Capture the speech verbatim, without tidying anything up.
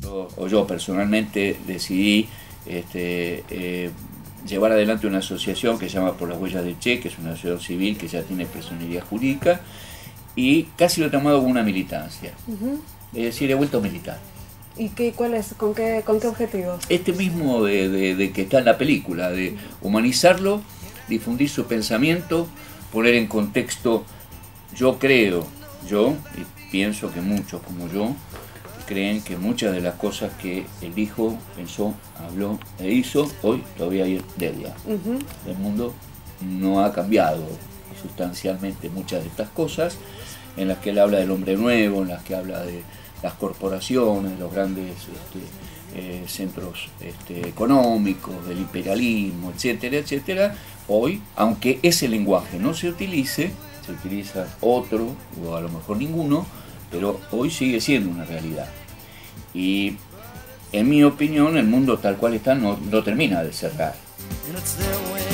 yo, o yo personalmente decidí este, eh, llevar adelante una asociación que se llama Por las Huellas de Che, que es una asociación civil que ya tiene personería jurídica, y casi lo he tomado como una militancia. Uh-huh. Es decir, he vuelto a militar. ¿Y qué, cuál es, con qué, con qué objetivos? Este mismo de, de, de que está en la película, de humanizarlo, difundir su pensamiento, poner en contexto. Yo creo, yo, y pienso que muchos como yo, creen que muchas de las cosas que él dijo, pensó, habló e hizo, hoy todavía hay de día. Uh-huh. El mundo no ha cambiado sustancialmente muchas de estas cosas, en las que él habla del hombre nuevo, en las que habla de las corporaciones, los grandes este, eh, centros este, económicos, del imperialismo, etcétera, etcétera. Hoy, aunque ese lenguaje no se utilice, se utiliza otro, o a lo mejor ninguno, pero hoy sigue siendo una realidad. Y en mi opinión, el mundo tal cual está no, no termina de cerrar.